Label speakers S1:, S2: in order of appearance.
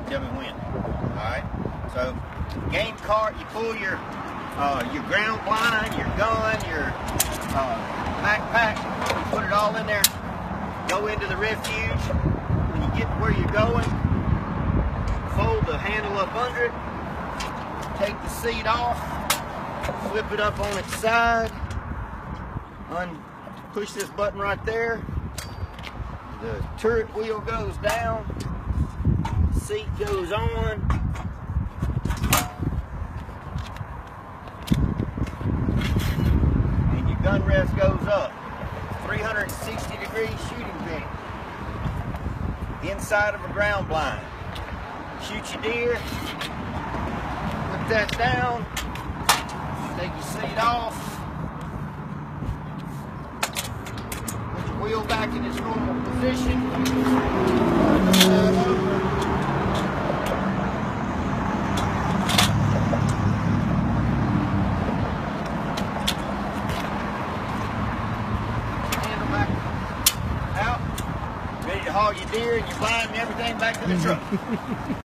S1: Tell me when. Alright? So, game cart, you pull your ground blind, your gun, your backpack, you put it all in there, go into the refuge. When you get to where you're going, fold the handle up under it, take the seat off, flip it up on its side, push this button right there, the turret wheel goes down, seat goes on, and your gun rest goes up. 360-degree shooting vent inside of a ground blind. Shoot your deer, put that down, take your seat off, put your wheel back in its normal position, handle back out, ready to haul your deer and your blind and everything back to the truck.